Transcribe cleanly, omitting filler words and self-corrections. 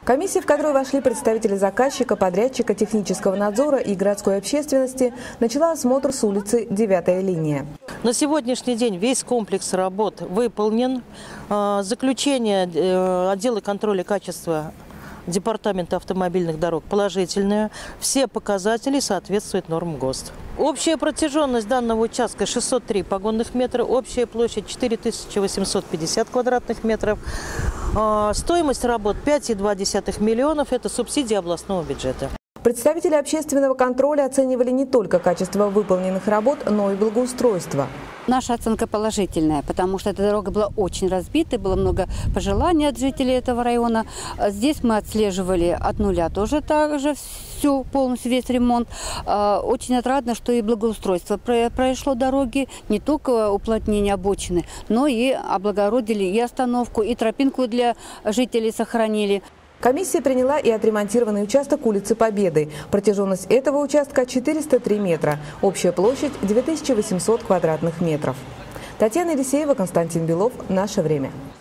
Комиссия, в которую вошли представители заказчика, подрядчика, технического надзора и городской общественности, начала осмотр с улицы 9-я линия. На сегодняшний день весь комплекс работ выполнен. Заключение отдела контроля качества Департамента автомобильных дорог положительное. Все показатели соответствуют нормам ГОСТ. Общая протяженность данного участка 603 погонных метра, общая площадь 4850 квадратных метров. Стоимость работ 5,2 миллионов – это субсидия областного бюджета. Представители общественного контроля оценивали не только качество выполненных работ, но и благоустройство. Наша оценка положительная, потому что эта дорога была очень разбита, было много пожеланий от жителей этого района. Здесь мы отслеживали от нуля тоже также все, полностью весь ремонт. Очень отрадно, что и благоустройство прошло дороги, не только уплотнение обочины, но и облагородили и остановку, и тропинку для жителей сохранили. Комиссия приняла и отремонтированный участок улицы Победы. Протяженность этого участка 403 метра. Общая площадь 2800 квадратных метров. Татьяна Елисеева, Константин Белов. Наше время.